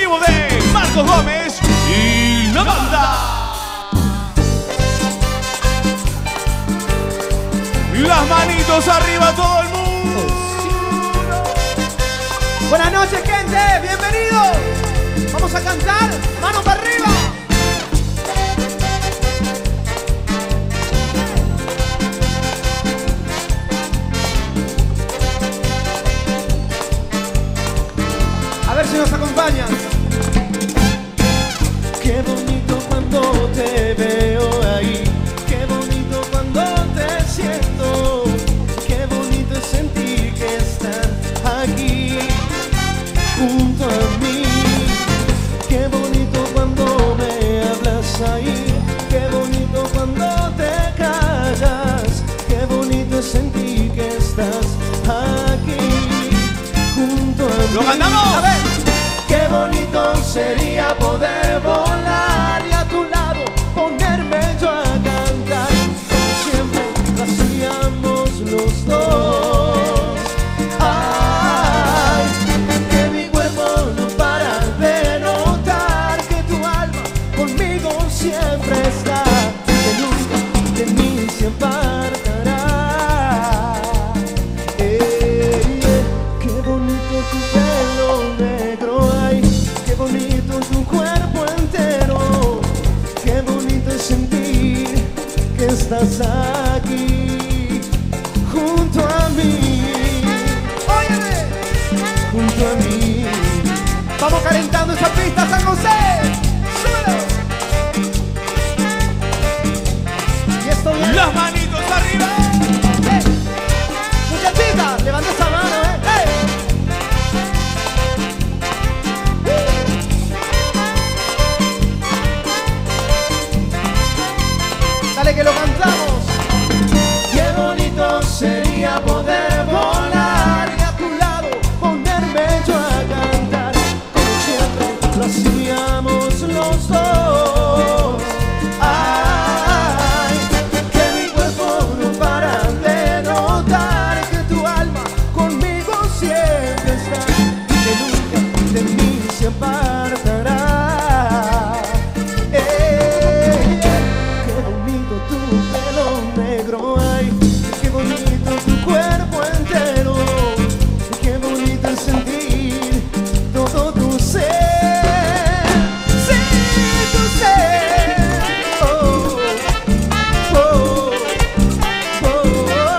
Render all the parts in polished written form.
vivo de Marcos Gómez y la banda. Las manitos arriba todo el mundo. Buenas noches, gente, bienvenidos. Vamos a cantar, mano para arriba. A ver si nos acompañan. Qué bonito cuando te veo ahí, qué bonito cuando te siento, qué bonito es sentir que estás aquí junto a mí. Qué bonito cuando me hablas ahí, qué bonito cuando te callas, qué bonito es sentir que estás aquí junto a mí. ¡Lo cantamos! A ver. Qué bonito sería poder volar y a tu lado ponerme yo a cantar, como siempre lo hacíamos los dos. Ay, que mi cuerpo no para de notar que tu alma conmigo siempre está, que nunca de mí se apartará. Qué bonito tu pelo negro, ay, qué bonito tu cuerpo entero, qué bonito es sentir que estás aquí junto a mí. Óyeme, junto a mí. Vamos calentando esa pista, San José. ¡Súbelo! Y esto viene. Las manitos arriba. Muchachita, levanta esa mano, Dale que lo cantamos. Qué bonito sería poder volar y a tu lado ponerme yo a cantar, como siempre lo hacíamos los dos. Ay, que mi cuerpo no para de notar que tu alma conmigo siempre está, que nunca de mí se apartará. Qué bonito tu pelo negro, ay, qué bonito tu cuerpo entero, qué bonito es sentir todo tu ser, sí, tu ser. Oh, oh, oh, oh.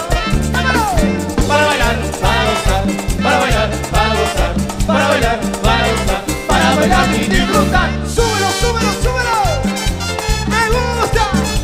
Para bailar, para gozar, para bailar, para gozar, para bailar, para gozar, para bailar y disfrutar. ¡Súbelo, súbelo, súbelo! ¡Me gusta!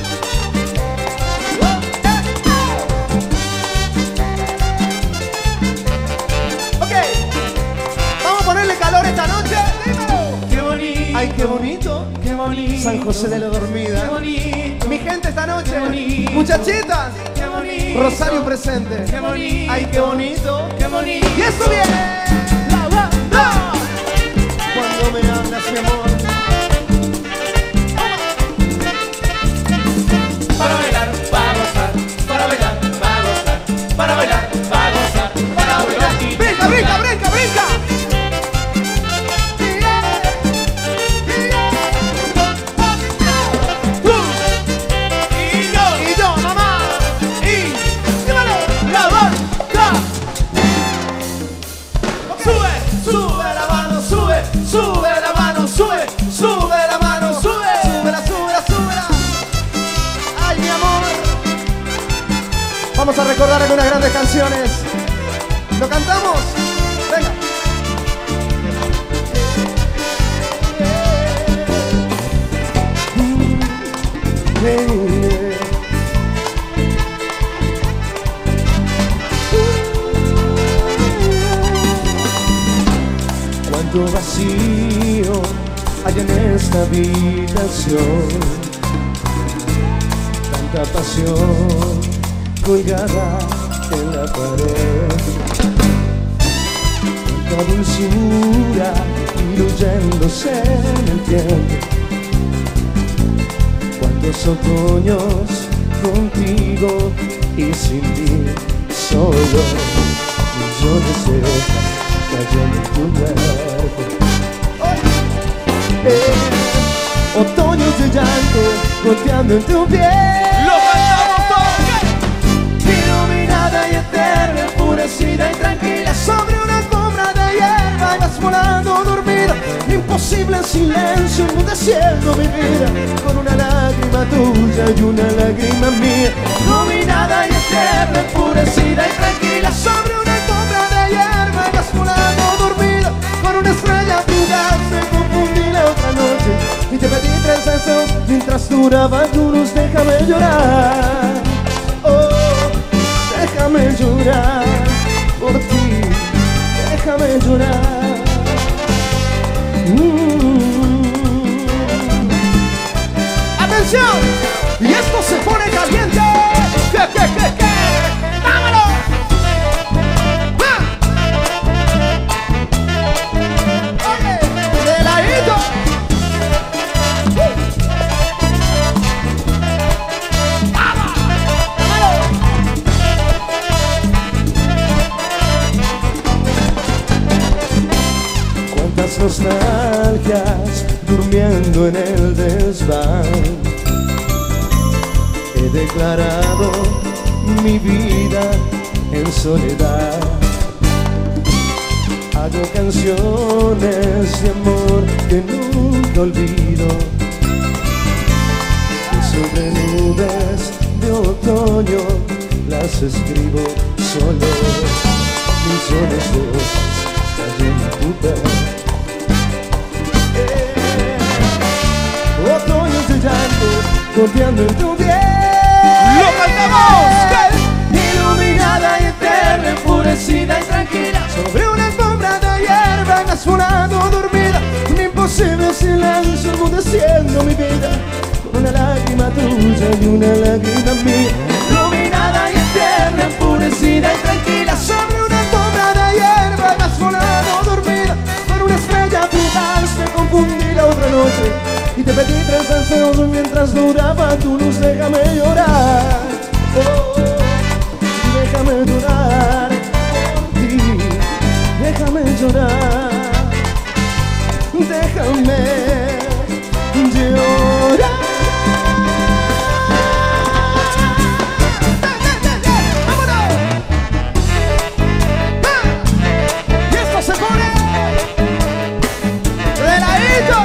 Ok, vamos a ponerle calor esta noche. Dímelo. Qué bonito, Ay, qué bonito. qué bonito, San José de la Dormida. qué bonito, Mi gente esta noche. Qué bonito. Muchachitas. qué bonito, Rosario presente. qué bonito, Ay, qué bonito. qué bonito. Y esto viene. La banda. Cuando me hablas, mi amor, Para bailar, para gozar, para bailar, para gozar, para bailar, para gozar, para bailar y Brinca, brinca, brinca, brinca. Y yo, mamá. Dímelo. la banda. Sube, sube la mano, sube, sube la mano, sube, sube la mano, sube. Súbela, súbela, súbela. Ay, mi amor. Vamos a recordar algunas grandes canciones. ¿Lo cantamos? Venga. cuánto vacío hay en esta habitación, tanta pasión colgada en la pared, tanta dulzura diluyéndose en el tiempo, cuántos otoños contigo y sin ti solo, millones de hojas cayendo en tu cuerpo. Otoños de llanto goteando en tu piel. ¡Lo cantamos todos! Iluminada y eterna, enfurecida y tranquila, sobre una alfombra de hierba vas volando dormida. Imposible en silencio, enmudeciendo mi vida, con una lágrima tuya y una lágrima mía. Iluminada y eterna, enfurecida y tranquila, sobre una alfombra de hierba vas volando dormida, con una estrella fugaz me confundí la otra noche y te pedí 3 besos mientras duraba tu luz. Déjame llorar, oh, déjame llorar por ti, déjame llorar. ¡Atención! Y esto se pone caliente. ¿Qué? ¡Vámonos! ¡Va! ¡Oye! ¡De ladito! ¡Vamos! ¡Vámonos! Cuántas nostalgias durmiendo en el desván. He declarado mi vida en soledad. Hago canciones de amor que nunca olvido, y sobre nubes de otoño las escribo solo. Millones de hojas caen en tu piel. Otoños de llanto goteando en tu piel. ¡Lo cantamos! Iluminada y eterna, enfurecida y tranquila, sobre una alfombra de hierba vas volando dormida. Un imposible silencio enmudeciendo mi vida, con una lágrima tuya y una lágrima mía. Iluminada y eterna, enfurecida y tranquila, sobre una alfombra de hierba vas volando dormida, con una estrella fugaz me confundí la otra noche y te pedí 3 deseos mientras duraba tu luz. Déjame llorar, oh, déjame llorar por ti, déjame llorar, déjame llorar. ¡Vámonos! ¡Va! Y esto se pone de ladito.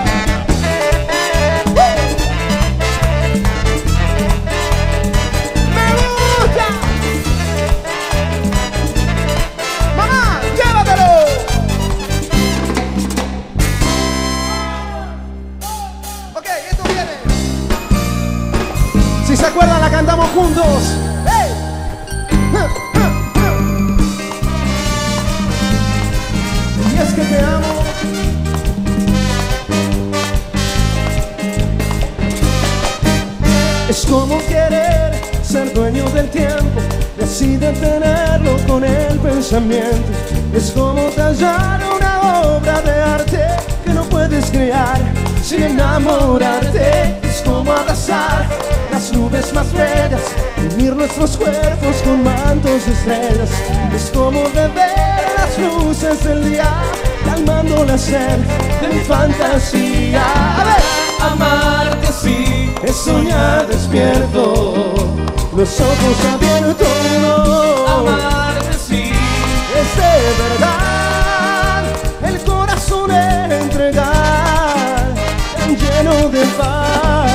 Si se acuerdan, la cantamos juntos. ¡Hey! Y es que te amo. Es como querer ser dueño del tiempo, decide tenerlo con el pensamiento. Es como tallar una obra de arte que no puedes crear sin enamorarte. Es como abrazar las nubes más bellas, unir nuestros cuerpos con mantos de estrellas. Es como beber las luces del día, calmando la sed de mi fantasía. A ver, amarte así es soñar despierto, los ojos abiertos. Amarte así es de verdad, el corazón entregar, tan lleno de paz.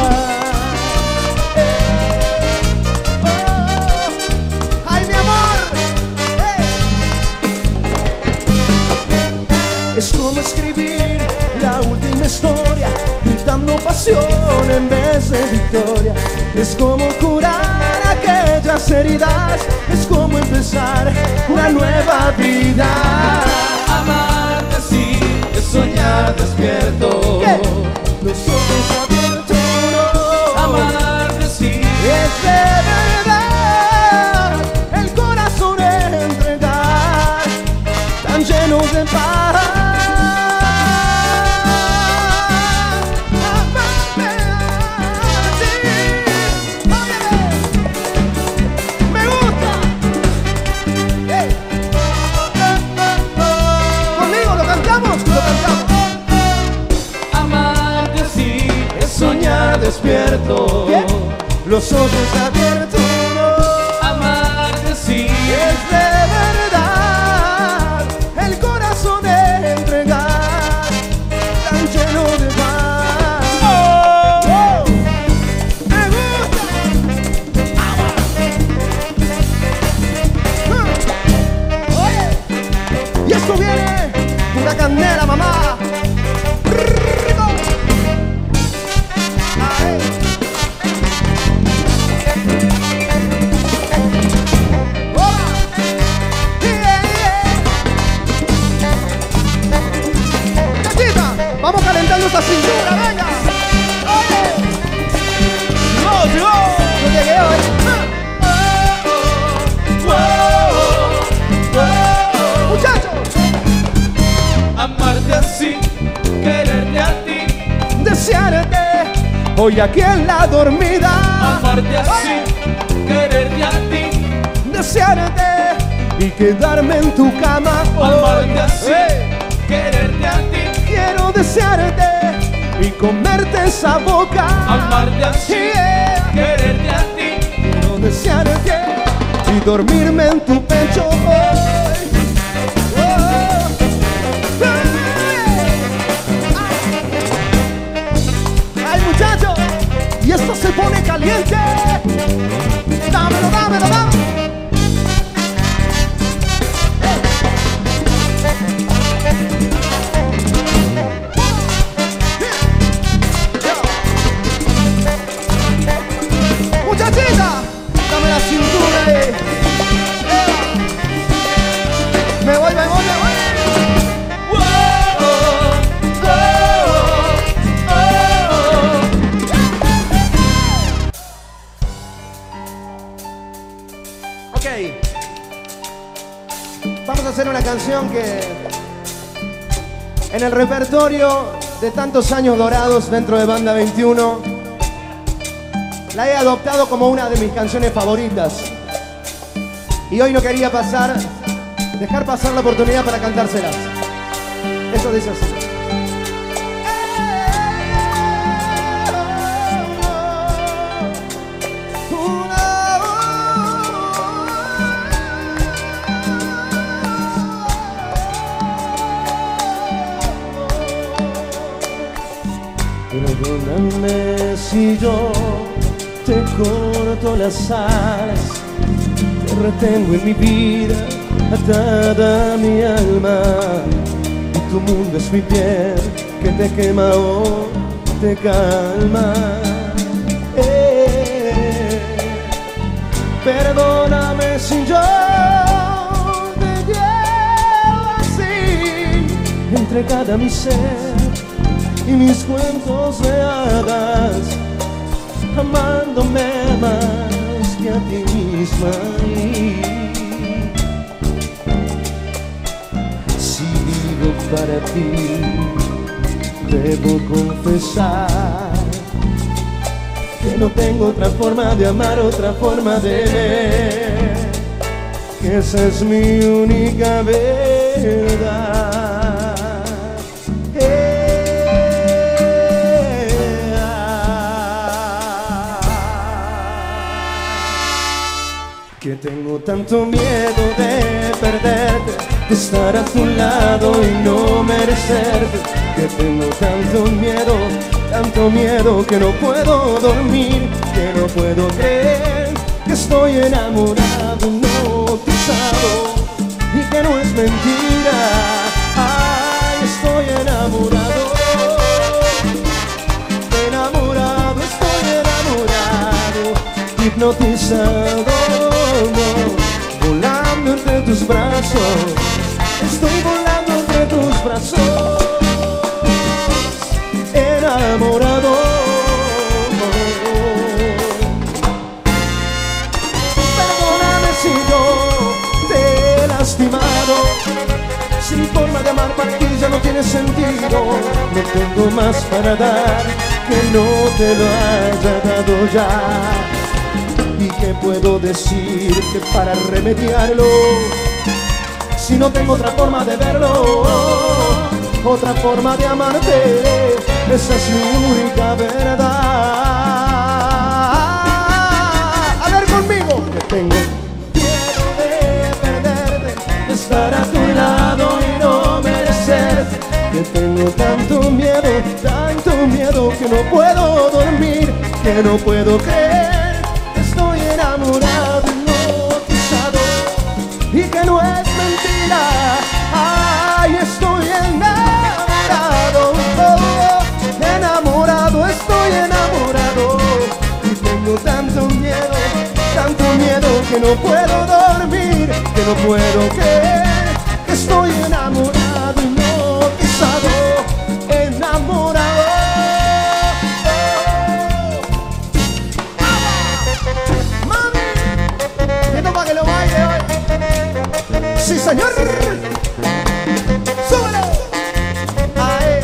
Es como escribir la última historia, gritando pasión en vez de victoria. Es como curar aquellas heridas, es como empezar una nueva vida. Amarte así es soñar despierto, los ojos abiertos. Amarte así es de verdad, el corazón entregar, tan lleno de paz. despierto, ¿Qué? los ojos abiertos. Amarte así Es de verdad el corazón entregar, tan lleno de paz. Oh, me gusta. Oye, y esto viene pura candela, mamá. Rico. Ay. Vamos calentando esa cintura, venga. ¡Oye! Yo llegué hoy. Muchachos, amarte así, quererte a ti, desearte hoy aquí en la dormida. amarte así, quererte a ti, Desearte y quedarme en tu cama. amarte así, Hey. quererte a ti, Quiero desearte y comerte esa boca. amarte así, Yeah. quererte a ti, Quiero desearte y dormirme en tu pecho hoy. ¡Ay, muchachos! Y esto se pone caliente. Dámelo, dámelo, dámelo. Muchachita, dame la cintura. Me voy, me voy, me voy. Ok. Vamos a hacer una canción que en el repertorio de tantos años dorados dentro de Banda 21 la he adoptado como una de mis canciones favoritas. Y hoy no quería dejar pasar la oportunidad para cantárselas. Eso dice así. Perdóname si yo te corto las alas, te retengo en mi vida, atada a mi alma, y tu mundo es mi piel que te quema o te calma. Perdóname si yo te llevo así entre cada mi ser y mis cuentos de hadas, amándome más que a ti misma. Si vivo para ti, debo confesar que no tengo otra forma de amar, otra forma de ver, que esa es mi única verdad. Que tengo tanto miedo de perderte, de estar a tu lado y no merecerte. Que tengo tanto miedo que no puedo dormir, que no puedo creer que estoy enamorado, hipnotizado y que no es mentira. Ay, estoy enamorado, estoy enamorado, hipnotizado. Volando entre tus brazos, estoy volando entre tus brazos, enamorado. Perdóname si yo te he lastimado, sin forma de amar para ti ya no tiene sentido. No tengo más para dar que no te lo haya dado ya. ¿Y qué puedo decirte para remediarlo? Si no tengo otra forma de verlo, otra forma de amarte, esa es mi única verdad. que no puedo dormir, que no puedo creer. Estoy enamorado, hipnotizado y que no es mentira. Ay, estoy enamorado, enamorado, estoy enamorado y tengo tanto miedo que no puedo dormir, que no puedo creer. Estoy enamorado, hipnotizado, enamorado. Mami, esto para que lo baile hoy. Sí, señor. ¡Súbelo! Ahí.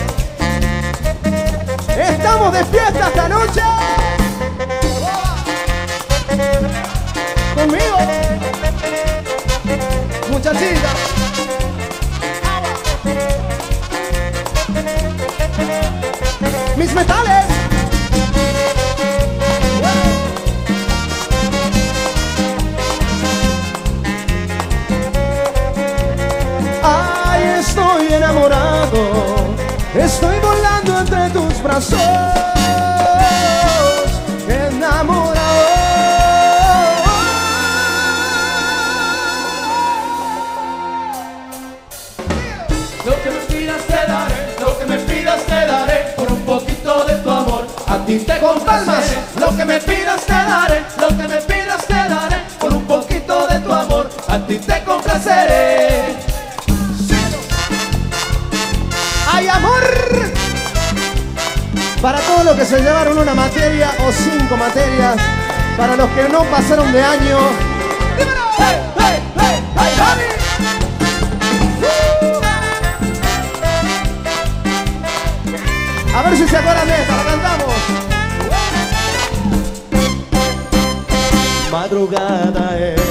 Estamos de fiesta esta noche. Conmigo, muchachita. Mis metales. Ay, estoy enamorado, estoy volando entre tus brazos, enamorado. Lo que me pidas te daré, lo que me pidas te daré, por un poquito de tu amor, a ti te complaceré. Lo que me pidas te daré, lo que me pidas te daré, por un poquito de tu amor, a ti te complaceré. ¡Ay, amor! Para todos los que se llevaron una materia o 5 materias, para los que no pasaron de año, ¡Dímelo! ¡Hey, hey, hey! ¡Ay, Javi! a ver si se acuerdan de esta, la cantamos. Madrugada es,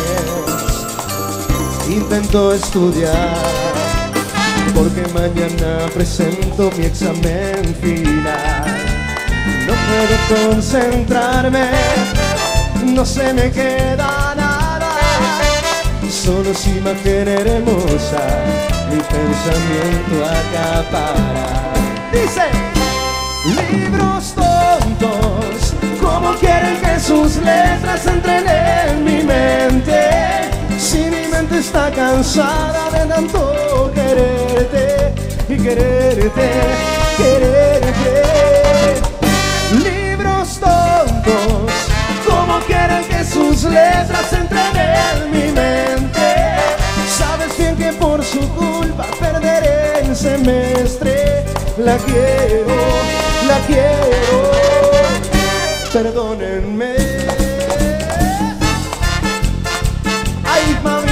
intento estudiar, porque mañana presento mi examen final. No puedo concentrarme, no se me queda nada, solo su imagen hermosa mi pensamiento acapara. Dice: libros tontos, ¿cómo quieren que sus letras entren en mi mente? Si mi mente está cansada de tanto quererte y quererte, quererte. Libros tontos, ¿cómo quieren que sus letras entren en mi mente? Sabes bien que por su culpa perderé el semestre. La quiero, la quiero, perdónenme. Ay, mami,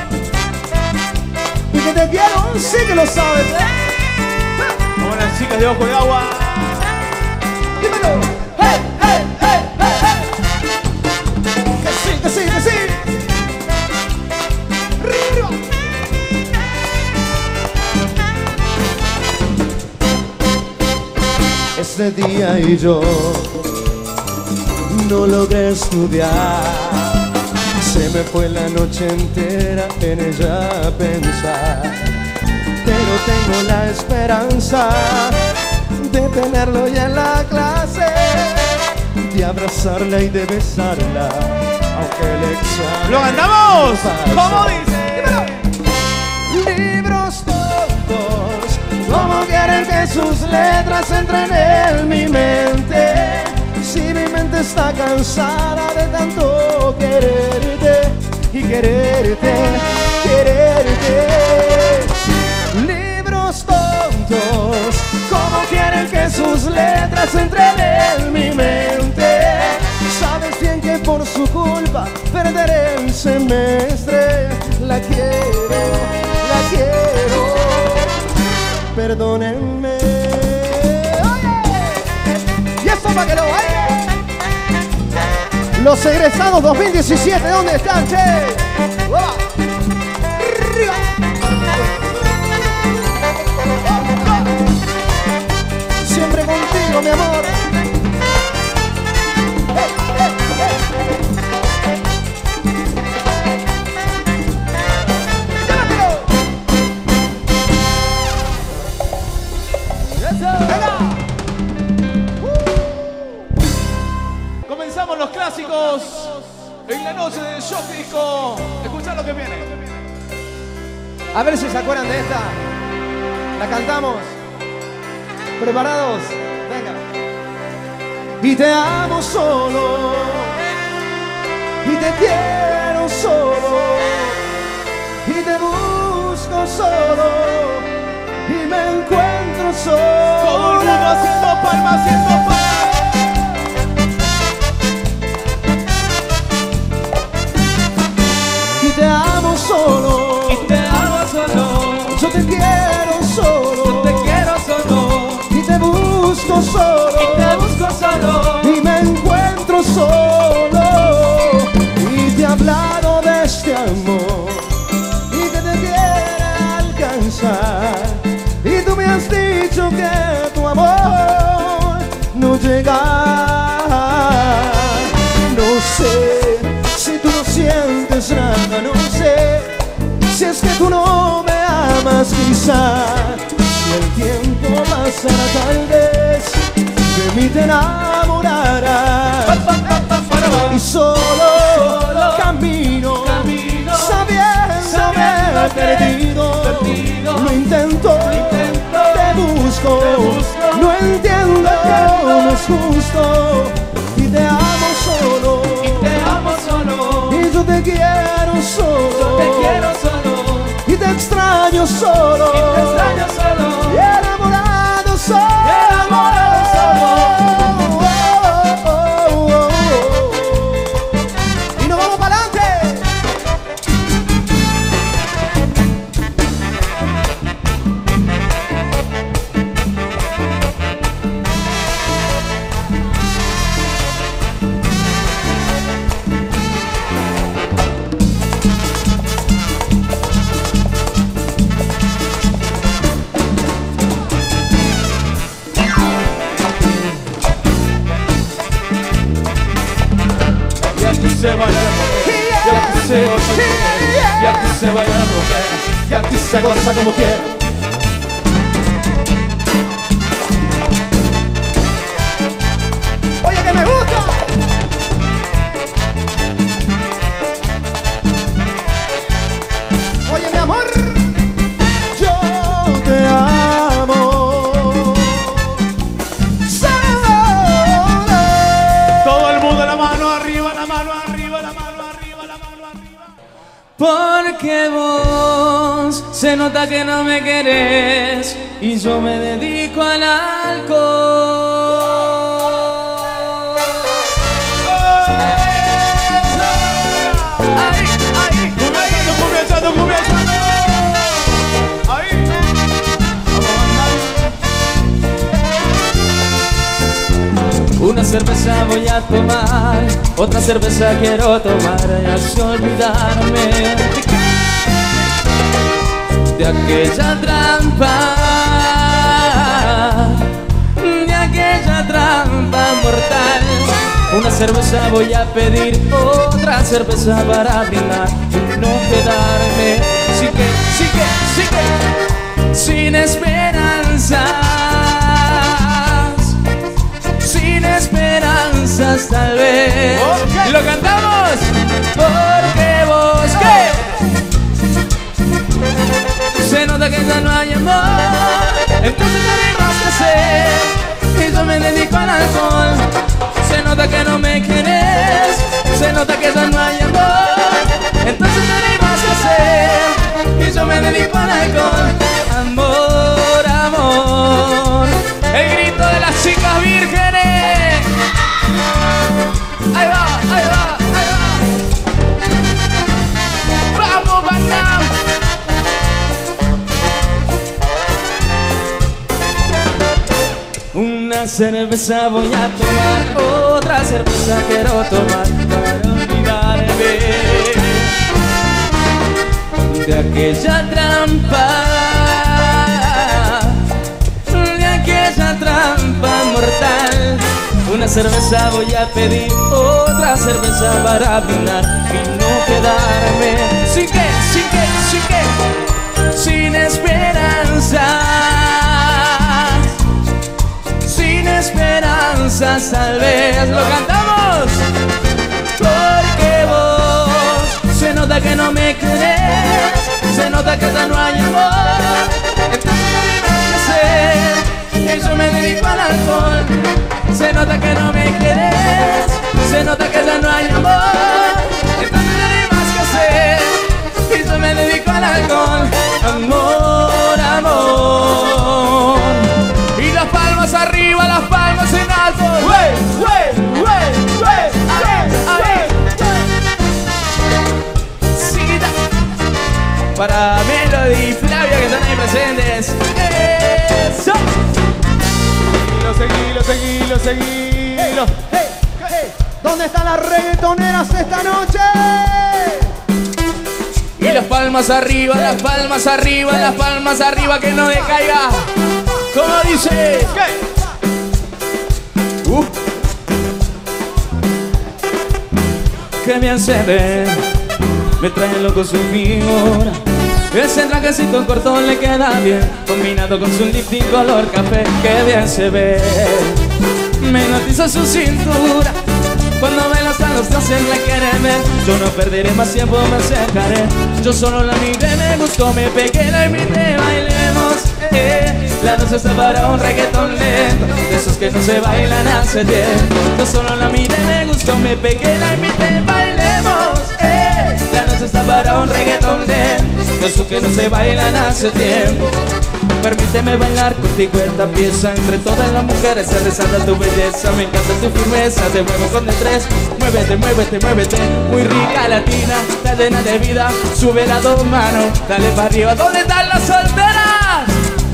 y que te quiero, sí que lo sabes, Como las chicas de Ojo de Agua. dímelo. ¡Hey, hey, hey, hey, hey! Que sí, que sí, que sí. Río. Ese día y yo no logré estudiar, se me fue la noche entera en ella a pensar, pero tengo la esperanza de tenerlo ya en la clase, de abrazarla y de besarla, aunque el examen ¡Lo cantamos! pase. ¿Cómo dice? Libros tontos, ¿cómo quieren que sus letras entren en mi mente? Si mi mente está cansada de tanto quererte y quererte, quererte. Libros tontos, ¿cómo quieren que sus letras entren en mi mente? Sabes bien que por su culpa perderé el semestre. La quiero, la quiero, perdónenme. Oye, y esto para que lo bailen. Los egresados 2017, ¿dónde están, che? ¡Uah! ¡Arriba! Siempre contigo, mi amor. Venga. con los clásicos en la noche de Shock Disco. Escuchad lo que viene. A ver si se acuerdan de esta. La cantamos. ¿Preparados? Venga. Y te amo solo, y te quiero solo, y te busco solo, y me encuentro solo. Todo el mundo haciendo palmas, haciendo palmas. Y te amo solo, Y te amo solo, yo te quiero solo, yo te quiero solo, y te busco solo, y te busco solo, y me encuentro solo. Y te he hablado de este amor y que te quiere alcanzar, y tú me has dicho que tu amor no llega. No sé si tú no sientes nada, no sé si es que tú no me amas, quizá. Si el tiempo pasará, tal vez de mí te enamorarás. Y solo camino sabiéndome perdido. Lo intento, te busco, no entiendo, no es justo. Y te amo solo, y yo te quiero solo, y te extraño solo, y enamorado solo. Y nos vamos para adelante. Se vaya la mujer, y aquí se goza como quiere, y aquí se vaya la mujer, y aquí se goza como quiere. Oye, que me gusta. Oye, mi amor, yo te amo. Solo. Todo el mundo la mano arriba, la mano arriba, la mano arriba, la mano arriba. Porque vos se nota que no me querés y yo me dedico al alcohol. Comenzando. Ahí. Una cerveza voy a tomar, otra cerveza quiero tomar y así olvidarme de aquella trampa, mortal. Una cerveza voy a pedir, otra cerveza para brindar y no quedarme sin esperanzas, tal vez. Okay. ¿Lo cantamos? Porque vos, ¿qué? Se nota que ya no hay amor, entonces no hay más que hacer y yo me dedico al alcohol. Se nota que no me quieres, se nota que ya no hay amor, entonces no hay más que hacer y yo me dedico al alcohol. Amor, amor, el grito de las chicas vírgenes. Ahí va, ahí va, ahí va. Vamos, Vietnam. Una cerveza voy a tomar, otra cerveza quiero tomar para olvidarme de aquella trampa, mortal. Una cerveza voy a pedir, otra cerveza para brindar y no quedarme sin esperanza, sin esperanza. esperanzas tal vez lo cantamos. Porque vos se nota que no me querés, se nota que ya no hay amor. Entonces no hay más que hacer y yo me dedico al alcohol. Se nota que no me querés, se nota que ya no hay amor. Entonces no hay más que hacer y yo me dedico al alcohol. Amor, amor. Y las palmas arriba, las palmas en alto. Para Melody y Flavia que están ahí presentes. ¡Eso! Seguilo. Hey, ¿dónde están las reggaetoneras esta noche? Y las palmas arriba, las palmas arriba, las palmas arriba, que no decaiga. ¿Cómo dice? Que bien se ve, me trae loco su figura. Ese trajecito corto le queda bien, combinado con su lifting color café. Que bien se ve, me hipnotiza su cintura. Cuando me las manos no se la quiere ver. Yo no perderé más tiempo, me acercaré. Yo solo la miré, me gustó, me pegué, la invité, bailemos. La noche está para un reggaetón lento, de esos que no se bailan hace tiempo. Yo solo la miré, me gustó, me pegué, la invité, bailemos. La noche está para un reggaetón lento, de esos que no se bailan hace tiempo. Permíteme bailar contigo esta pieza. Entre todas las mujeres se resalta tu belleza. Me encanta tu firmeza, te muevo con destreza. Muévete, muévete, muévete. Muy rica latina, está llena de vida. Sube las dos manos, dale para arriba. ¿Dónde están las solteras?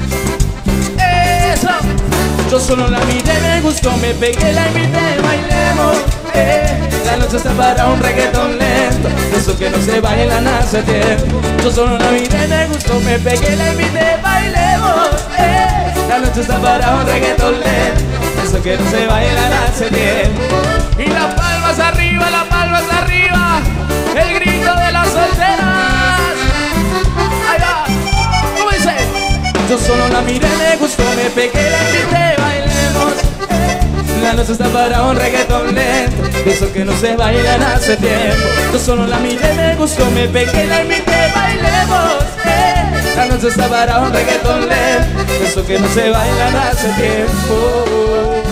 Eso. Yo solo la miré, me gustó, me pegué, la invité, bailemos. La noche está para un reggaetón lento, de esos que no se bailan hace tiempo. Yo solo la miré, me gustó, me pegué, la invité, bailemos. La noche está para un reggaetón lento, de esos que no se bailan hace tiempo. Y las palmas arriba, las palmas arriba, el grito de las solteras. Ahí va, ¿cómo dice? Yo solo la miré, me gustó, me pegué, la invité, bailemos. La noche está para un reggaetón lento, de esos que no se bailan hace tiempo. Yo solo la miré, me gustó, me pegué, la invité, bailemos. La noche está para un reggaetón lento, de esos que no se bailan hace tiempo.